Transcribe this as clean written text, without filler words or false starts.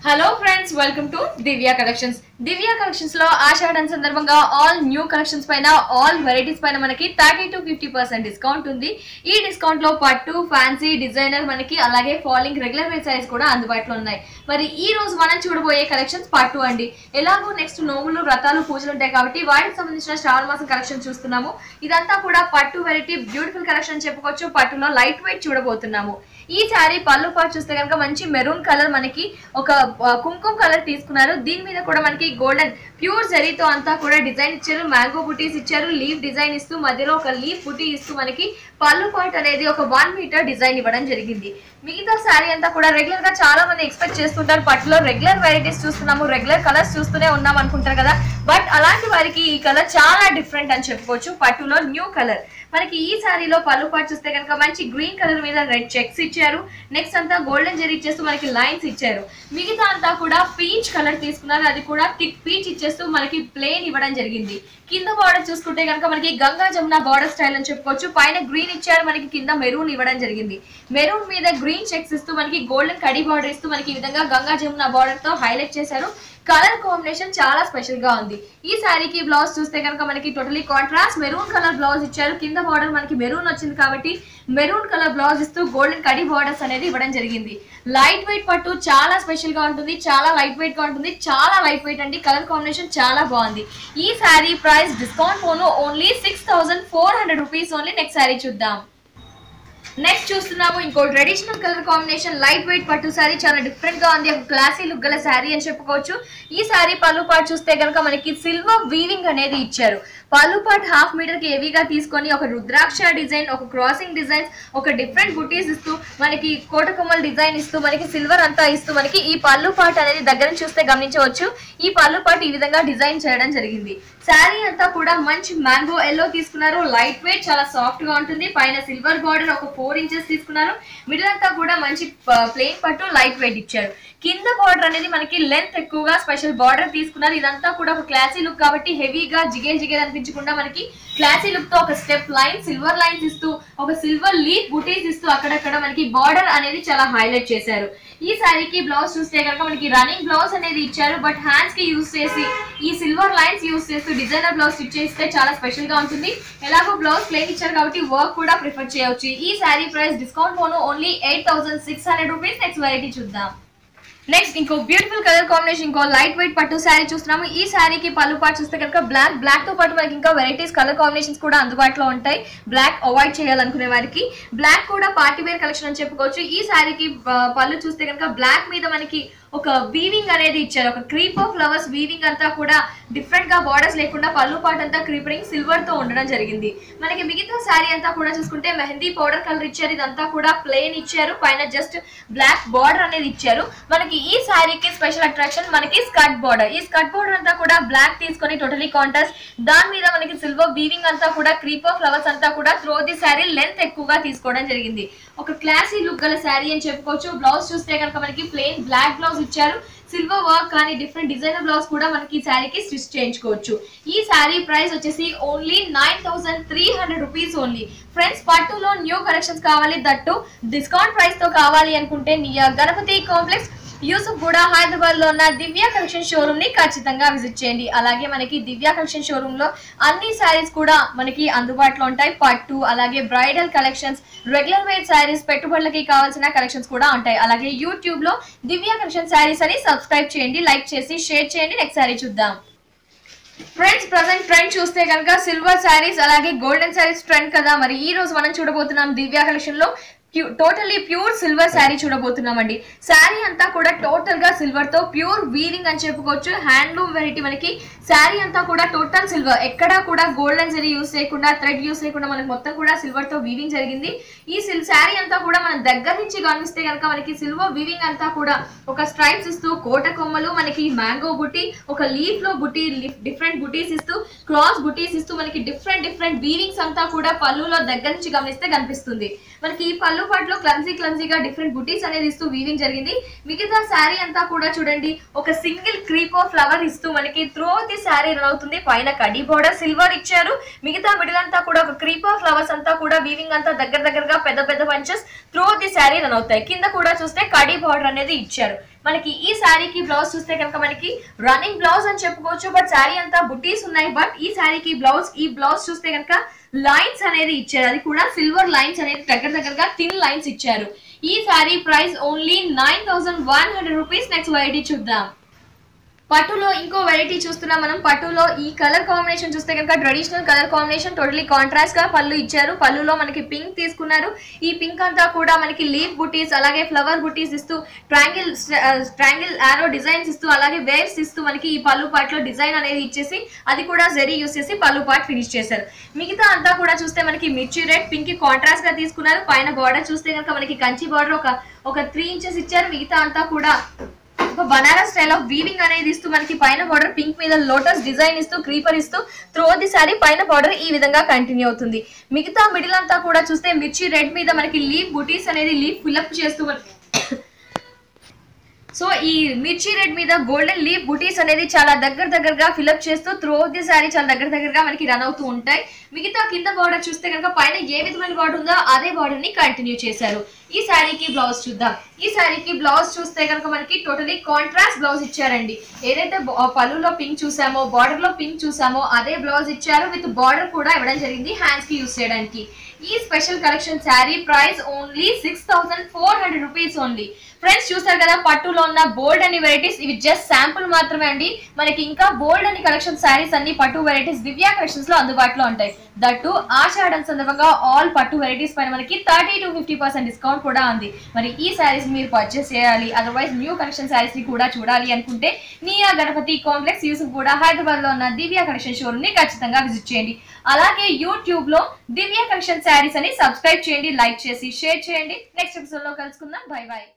Hello friends, welcome to Divya Collections. Divya Collections lo ఆషాఢం సందర్భంగా all new collections పైన all varieties పైన మనకి 30 to 50% discount ఉంది. ఈ డిస్కౌంట్ లో పట్టు, ఫ్యాన్సీ, డిజైనర్ మనకి అలాగే ఫాలింగ్ రెగ్యులర్ వేర్ సారీస్ కూడా అందుబాటులో ఉన్నాయి. మరి ఈ రోజు మనం చూడబోయే కలెక్షన్స్ పట్టు అండి. ఎలాగో నెక్స్ట్ నోములు, వ్రతాలు, పూజలు ఉంటాయి కాబట్టి వాటికి సంబంధించిన శ్రావణ మాసం కలెక్షన్ చూస్తున్నాము. ఇదంతా కూడా పట్టు వెరైటీ బ్యూటిఫుల్ కలెక్షన్ చెప్పుకోవచ్చు. పట్టులో లైట్ వెయిట్ చూడబోతున్నాము. ఈ సారీ పళ్ళు పాటు చూస్తే కనుక మంచి మెరూన్ కలర్ మనకి ఒక కుంకుమ కలర్ తీసుకున్నారు. దీని మీద కూడా మనకి గోల్డెన్ ప్యూర్ జరీతో అంతా కూడా డిజైన్ ఇచ్చారు. మ్యాంగో బుటీస్ ఇచ్చారు. లీఫ్ డిజైన్ ఇస్తూ మధ్యలో ఒక లీఫ్ బుటీ ఇస్తూ మనకి పళ్ళు పాటు అనేది ఒక 1 మీటర్ డిజైన్ ఇవ్వడం జరిగింది. మిగతా సారీ అంతా కూడా రెగ్యులర్ గా చాలా మంది ఎక్స్పెక్ట్ చేస్తుంటారు. పట్టులో రెగ్యులర్ వెరైటీస్ చూస్తున్నాము, రెగ్యులర్ కలర్స్ చూస్తూనే ఉన్నాం అనుకుంటారు కదా. బట్ అలాంటి వారికి ఈ కలర్ చాలా డిఫరెంట్ అని చెప్పుకోవచ్చు. పట్టులో న్యూ కలర్ మనకి ఈ సారీలో పళ్ళు పాటు చూస్తే కనుక మంచి గ్రీన్ కలర్ మీద రెడ్ చెక్స్ ఇచ్చారు. నెక్స్ట్ అంతా గోల్డెన్ జరీ ఇచ్చేస్తూ మనకి లైన్స్ ఇచ్చారు. మిగతా అంతా కూడా పీచ్ కలర్ తీసుకున్నారు. అది కూడా థిక్ పీచ్ ఇచ్చేస్తూ మనకి ప్లేన్ ఇవ్వడం జరిగింది. కింద బార్డర్ చూసుకుంటే కనుక మనకి గంగా జమున బార్డర్ స్టైల్ అని చెప్పుకోవచ్చు. పైన గ్రీన్ ఇచ్చారు, మనకి కింద మెరూన్ ఇవ్వడం జరిగింది. మెరూన్ మీద గ్రీన్ చెక్స్ ఇస్తూ మనకి గోల్డెన్ కడి బార్డర్ ఇస్తూ మనకి ఈ విధంగా గంగా జమున బార్డర్ తో హైలైట్ చేశారు. కలర్ కాంబినేషన్ చాలా స్పెషల్ గా ఉంది. ఈ సారీకి బ్లౌజ్ చూస్తే కనుక మనకి totally contrast maroon colour blouse ఇచ్చారు. కింద బార్డర్ మనకి మెరూన్ వచ్చింది కాబట్టి మెరూన్ కలర్ బ్లౌజ్ ఇస్తూ గోల్డెన్ కడి బార్డర్స్ అనేది ఇవ్వడం జరిగింది. లైట్ వెయిట్ పట్టు చాలా స్పెషల్ గా ఉంటుంది. చాలా లైట్ వెయిట్ గా ఉంటుంది. చాలా లైట్ వెయిట్ అండి. కలర్ కాంబినేషన్ చాలా బాగుంది. ఈ సారీ ప్రైస్ డిస్కౌంట్ పోను only 6400 rupees only. Next sari చూద్దాం. నెక్స్ట్ చూస్తున్నాము ఇంకో traditional colour combination light weight పట్టు సారీ. చాలా డిఫరెంట్ గా ఉంది. ఒక క్లాసీ లుక్ గల సారీ అని చెప్పుకోవచ్చు. ఈ సారీ పళ్ళు పాటు చూస్తే కనుక మనకి సిల్వర్ వీవింగ్ అనేది ఇచ్చారు. పళ్ళు పాటు 1/2 మీటర్ కి హెవీగా తీసుకొని ఒక రుద్రాక్ష డిజైన్, ఒక క్రాసింగ్ డిజైన్స్, ఒక డిఫరెంట్ బుటీస్ ఇస్తూ మనకి కోటకొమ్మల డిజైన్ ఇస్తూ మనకి సిల్వర్ అంతా ఇస్తూ మనకి ఈ పళ్ళు పాటు అనేది దగ్గర చూస్తే గమనించవచ్చు. ఈ పళ్ళు పాటు ఈ విధంగా డిజైన్ చేయడం జరిగింది. శారీ అంతా కూడా మంచి మ్యాంగో ఎల్లో తీసుకున్నారు. లైట్ వెయిట్ చాలా సాఫ్ట్ గా ఉంటుంది. పైన సిల్వర్ బార్డర్ ఒక 4 ఇంచెస్ తీసుకున్నారు. మిడిల్ అంతా కూడా మంచి ప్లెయిన్ పట్టు లైట్ వెయిట్ ఇచ్చారు. కింద బార్డర్ అనేది మనకి లెంత్ ఎక్కువగా స్పెషల్ బార్డర్ తీసుకున్నారు. ఇదంతా కూడా ఒక క్లాసీ లుక్ కాబట్టి హెవీగా జిగేల్ జిగేల్ అనిపించకుండా మనకి క్లాసీ లుక్ తో ఒక స్టెప్ లైన్ సిల్వర్ లైన్స్ ఇస్తూ ఒక సిల్వర్ లీఫ్ బుటీస్ ఇస్తూ అక్కడక్కడ మనకి బార్డర్ అనేది చాలా హైలైట్ చేశారు. ఈ సారీకి బ్లౌజ్ చూస్తే కనుక మనకి రన్నింగ్ బ్లౌజ్ అనేది ఇచ్చారు. బట్ హ్యాండ్స్ కి యూజ్ చేసి ఈ సిల్వర్ లైన్స్ యూజ్ చేస్తూ డిజైనర్ బ్లౌజ్ స్టిచ్ చేస్తే చాలా స్పెషల్ గా ఉంటుంది. ఎలాగో బ్లౌజ్ ప్లేన్ ఇచ్చారు కాబట్టి వర్క్ కూడా ప్రిఫర్ చేయవచ్చు. ఈ సారీ ప్రైస్ డిస్కౌంట్ పోను ఓన్లీ 8600 రూపీస్. నెక్స్ట్ వెరైటీ చూద్దాం. నెక్స్ట్ ఇంకో బ్యూటిఫుల్ కలర్ కాంబినేషన్ ఇంకో లైట్ వెయిట్ పట్టు శారీ చూస్తున్నాము. ఈ శారీకి పళ్ళు పాటు చూస్తే కనుక బ్లాక్ తో పాటు మనకి ఇంకా వెరైటీస్ కలర్ కాంబినేషన్స్ కూడా అందుబాటులో ఉంటాయి. బ్లాక్ అవాయిడ్ చేయాలనుకునే వారికి బ్లాక్ కూడా పార్టీ వేర్ కలెక్షన్ అని చెప్పుకోవచ్చు. ఈ శారీకి పళ్ళు చూస్తే కనుక బ్లాక్ మీద మనకి ఒక వీవింగ్ అనేది ఇచ్చారు. ఒక క్రీప్ ఆఫ్ ఫ్లవర్స్ వీవింగ్ అంతా కూడా డిఫరెంట్ గా బార్డర్స్ లేకుండా పళ్ళు పాటు అంతా క్రీపరింగ్ సిల్వర్ తో ఉండడం జరిగింది. మనకి మిగతా శారీ అంతా కూడా చూసుకుంటే మెహందీ పౌడర్ కలర్ ఇచ్చారు. ఇదంతా కూడా ప్లెయిన్ ఇచ్చారు. పైన జస్ట్ బ్లాక్ బార్డర్ అనేది ఇచ్చారు. మనకి ఈ శారీకి స్పెషల్ అట్రాక్షన్ మనకి స్కర్ట్ బార్డర్. ఈ స్కర్ట్ బార్డర్ అంతా కూడా బ్లాక్ తీసుకొని టోటలీ కాంట్రాస్ట్. దాని మీద మనకి సిల్వర్ వీవింగ్ అంతా కూడా క్రీప్ ఆఫ్ ఫ్లవర్స్ అంతా కూడా త్రో ది శారీ లెంత్ ఎక్కువగా తీసుకోవడం జరిగింది. ఒక క్లాసీ లుక్ గల శారీ అని చెప్పుకోవచ్చు. బ్లౌజ్ చూస్తే కనుక మనకి ప్లెయిన్ బ్లాక్ బ్లౌజ్ ఇచ్చారు. సిల్వర్ వర్క్ కానీ డిఫరెంట్ డిజైనర్ బ్లౌజ్ కూడా మనకి ఈ శారీకి స్టిచ్ చేయించుకోవచ్చు. ఈ శారీ ప్రైస్ వచ్చేసి ఓన్లీ 9300 రూపీస్ ఓన్లీ. ఫ్రెండ్స్ పట్టులో న్యూ కలెక్షన్స్ కావాలి, దట్టు డిస్కౌంట్ ప్రైస్ తో కావాలి అనుకుంటే నియర్ గణపతి కాంప్లెక్స్ యూసుఫ్గూడ హైదరాబాద్ లో ఉన్న దివ్య కలెక్షన్ షోరూమ్ ని ఖచ్చితంగా విజిట్ చేయండి. అలాగే మనకి దివ్య కలెక్షన్ షోరూమ్ లో అన్ని శారీస్ కూడా మనకి అందుబాటులో ఉంటాయి. పట్టు అలాగే bridal collections, regular wear saris, పెట్టుబడులకి కావాల్సిన కలెక్షన్స్ కూడా ఉంటాయి. అలాగే యూట్యూబ్ లో దివ్య కలెక్షన్ శారీస్ అని సబ్స్క్రైబ్ చేయండి, లైక్ చేసి షేర్ చేయండి. నెక్స్ట్ శారీ చూద్దాం. ఫ్రెండ్స్ ప్రజెంట్ ట్రెండ్ చూస్తే కనుక సిల్వర్ శారీస్ అలాగే గోల్డెన్ శారీస్ ట్రెండ్ కదా. మరి ఈ రోజు మనం చూడబోతున్నాం దివ్య కలెక్షన్ లో టోటల్లీ ప్యూర్ సిల్వర్ శారీ చూడబోతున్నామండి. శారీ అంతా కూడా టోటల్ గా సిల్వర్ తో ప్యూర్ వీవింగ్ అని చెప్పుకోవచ్చు. హ్యాండ్లూమ్ వెరైటీ మనకి శారీ అంతా కూడా టోటల్ సిల్వర్, ఎక్కడా కూడా గోల్డెన్ జరీ యూస్ చేయకుండా థ్రెడ్ యూస్ చేయకుండా మనకి మొత్తం కూడా సిల్వర్ తో వీవింగ్ జరిగింది. ఈ శారీ అంతా కూడా మనం దగ్గర నుంచి గమనిస్తే కనుక మనకి సిల్వర్ వీవింగ్ అంతా కూడా ఒక స్ట్రైప్స్ ఇస్తూ కోట కొమ్మలు, మనకి మ్యాంగో బుటీ, ఒక లీఫ్ లో బుటీ, డిఫరెంట్ బుటీస్ ఇస్తూ క్రాస్ బుటీస్ ఇస్తూ మనకి డిఫరెంట్ వీవింగ్స్ అంతా కూడా పళ్ళులో దగ్గర నుంచి గమనిస్తే కనిపిస్తుంది. మనకి ఈ పళ్ళు పాటులో క్లమ్జీగా డిఫరెంట్ బుటీస్ అనేది ఇస్తూ వీవింగ్ జరిగింది. మిగతా శారీ అంతా కూడా చూడండి ఒక సింగిల్ క్రీప్ ఆఫ్ ఫ్లవర్ ఇస్తూ మనకి త్రూ ది శారీ రన్ అవుతుంది. పైన కడి బోర్డర్ సిల్వర్ ఇచ్చారు. మిగతా మిడిల్ అంతా కూడా ఒక క్రీప్ ఆఫ్ ఫ్లవర్స్ అంతా కూడా వీవింగ్ అంతా దగ్గరగా పెద్ద పంచెస్ త్రూ ది శారీ రన్ అవుతాయి. కింద కూడా చూస్తే కడి బోర్డర్ అనేది ఇచ్చారు. మనకి ఈ శారీకి బ్లౌజ్ చూస్తే కనుక మనకి రన్నింగ్ బ్లౌజ్ అని చెప్పుకోవచ్చు, బట్ శారీ అంతా బుటీస్ ఉన్నాయి. బట్ ఈ శారీకి ఈ బ్లౌజ్ చూస్తే కనుక లైన్స్ అనేది ఇచ్చారు, అది కూడా సిల్వర్ లైన్స్ అనేది దగ్గరగా థిన్ లైన్స్ ఇచ్చారు. ఈ sari price only 9100 rupees. Next variety చూద్దాం. పట్టులో ఇంకో వెరైటీ చూస్తున్నాం మనం. పట్టులో ఈ కలర్ కాంబినేషన్ చూస్తే కనుక traditional colour combination, totally contrast గా పళ్ళు ఇచ్చారు. పళ్ళులో మనకి పింక్ తీసుకున్నారు. ఈ పింక్ అంతా కూడా మనకి లీఫ్ బుటీస్, అలాగే ఫ్లవర్ బుటీస్ ఇస్తూ ట్రయాంగిల్ ఆరో డిజైన్స్ ఇస్తూ, అలాగే వేవ్స్ ఇస్తూ మనకి ఈ పళ్ళు పార్ట్ లో డిజైన్ అనేది ఇచ్చేసి అది కూడా జరీ యూస్ చేసి పళ్ళు పార్ట్ ఫినిష్ చేశారు. మిగతా అంతా కూడా చూస్తే మనకి మిర్చి రెడ్ పింక్ కాంట్రాస్ట్ గా తీసుకున్నారు. పైన బార్డర్ చూస్తే కనుక మనకి కంచి బార్డర్ ఒక 3 ఇంచెస్ ఇచ్చారు. మిగతా అంతా కూడా బనారస్ స్టైల్ ఆఫ్ వీవింగ్ అనేది ఇస్తూ మనకి పైన బార్డర్ పింక్ మీద లోటస్ డిజైన్ ఇస్తూ క్రీపర్ ఇస్తూ త్రూ ది సారీ పైన బార్డర్ ఈ విధంగా కంటిన్యూ అవుతుంది. మిగతా మిడిల్ అంతా కూడా చూస్తే మిర్చి రెడ్ మీద మనకి లీఫ్ బుటీస్ అనేది లీఫ్ ఫిల్అప్ చేస్తూ సో ఈ మిర్చి రెడ్ మీద గోల్డెన్ లీఫ్ బుటీస్ అనేది చాలా దగ్గరగా ఫిల్అప్ చేస్తూ త్రూ ది సారీ చాలా దగ్గరగా మనకి రన్ అవుతూ ఉంటాయి. మిగతా కింద బార్డర్ చూస్తే కనుక పైన ఏ విధమైన బార్డర్ ఉందో అదే బార్డర్ ని కంటిన్యూ చేశారు. ఈ శారీకి బ్లౌజ్ చూద్దాం. ఈ శారీకి బ్లౌజ్ చూస్తే కనుక మనకి టోటలీ కాంట్రాస్ట్ బ్లౌజ్ ఇచ్చారండి. ఏదైతే పళ్ళులో పింక్ చూసామో, బార్డర్ లో పింక్ చూసామో అదే బ్లౌజ్ ఇచ్చారు. విత్ బార్డర్ కూడా ఇవ్వడం జరిగింది హ్యాండ్స్ కి యూస్ చేయడానికి. ఈ special collection sari price only 6400 rupees only. Friends చూస్తారు కదా పట్టులో ఉన్న బోల్డ్ అని వెరైటీస్, ఇవి జస్ట్ శాంపుల్ మాత్రమే అండి. మనకి ఇంకా బోల్డ్ అని కలెక్షన్ శారీస్ అన్ని పట్టు వెరైటీస్ దివ్య కలెక్షన్స్ లో అందుబాటులో ఉంటాయి. దట్టు ఆషాఢం సందర్భంగా ఆల్ పట్టు వెరైటీస్ పైన మనకి 30 to 50% డిస్కౌంట్ కూడా ఉంది. మరి ఈ శారీస్ మీరు పర్చేస్ చేయాలి, అదర్వైజ్ న్యూ కలెక్షన్ శారీస్ ని కూడా చూడాలి అనుకుంటే నియా గణపతి కాంప్లెక్స్ యూసుఫ్గూడ హైదరాబాద్ లో ఉన్న దివ్య కలెక్షన్ షోరూమ్ ని ఖచ్చితంగా విజిట్ చేయండి. అలాగే యూట్యూబ్ లో దివ్య కలెక్షన్ శారీస్ అని సబ్స్క్రైబ్ చేయండి, లైక్ చేసి షేర్ చేయండి. నెక్స్ట్ ఎపిసోడ్ లో కలుసుకుందాం. Bye by.